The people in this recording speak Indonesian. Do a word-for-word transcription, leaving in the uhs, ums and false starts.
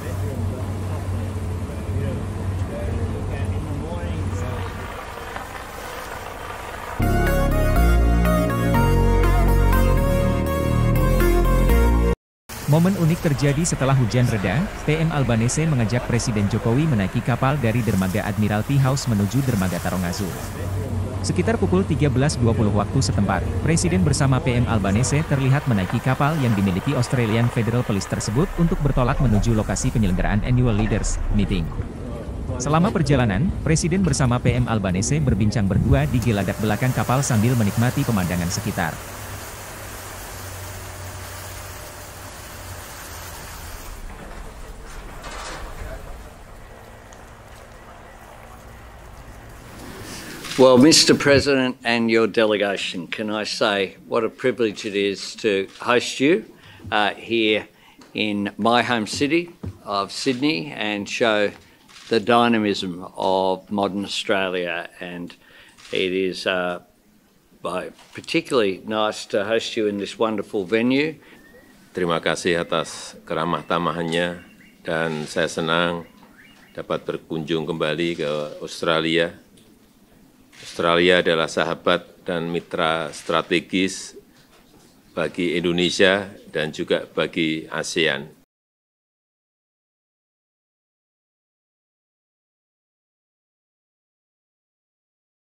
Momen unik terjadi setelah hujan reda, P M Albanese mengajak Presiden Jokowi menaiki kapal dari dermaga Admiralty House menuju dermaga Tarongazu. Sekitar pukul tiga belas dua puluh waktu setempat, Presiden bersama P M Albanese terlihat menaiki kapal yang dimiliki Australian Federal Police tersebut untuk bertolak menuju lokasi penyelenggaraan Annual Leaders Meeting. Selama perjalanan, Presiden bersama P M Albanese berbincang berdua di geladak belakang kapal sambil menikmati pemandangan sekitar. Well, Mister President and your delegation, can I say what a privilege it is to host you uh, here in my home city of Sydney and show the dynamism of modern Australia. And it is uh, particularly nice to host you in this wonderful venue. Terima kasih atas keramah tamahannya dan saya senang dapat berkunjung kembali ke Australia. Australia adalah sahabat dan mitra strategis bagi Indonesia dan juga bagi ASEAN.